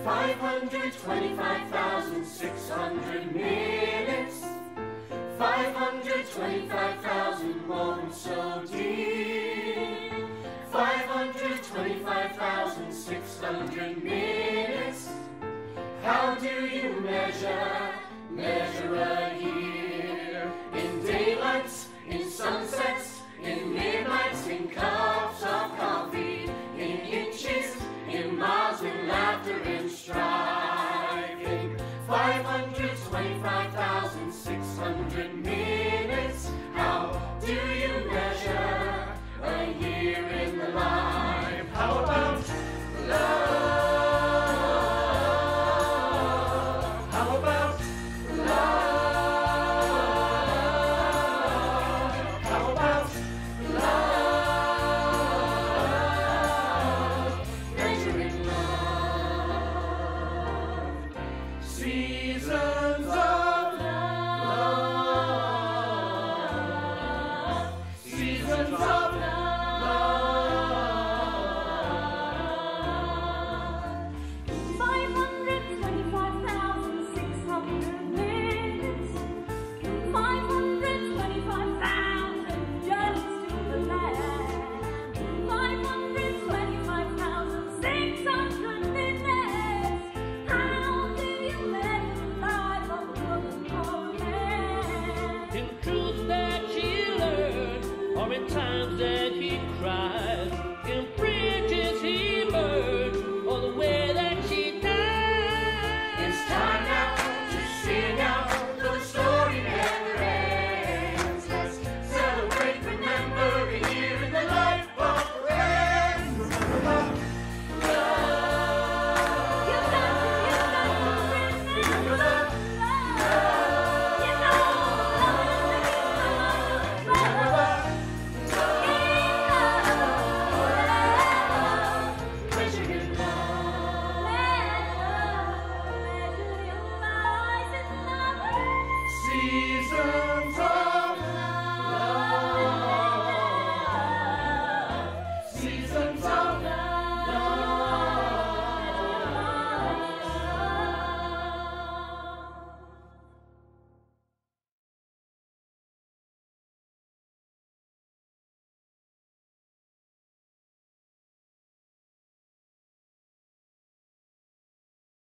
525,600 minutes, 525,000 moments so deep, 525,600 minutes. How do you measure a year? In daylights, in sunsets, in midnights, in cups of coffee, in inches, in miles, in laughter, in striving. 525,600 minutes. How do you measure a year in the life? How about love? How about love? How about love? Measuring love. Seasons of love. Seasons of love. 525,600 minutes, 525,000 journeys to the land, 525,600 minutes. How do you measure life of a woman or man? In truths that she learned, or in times that he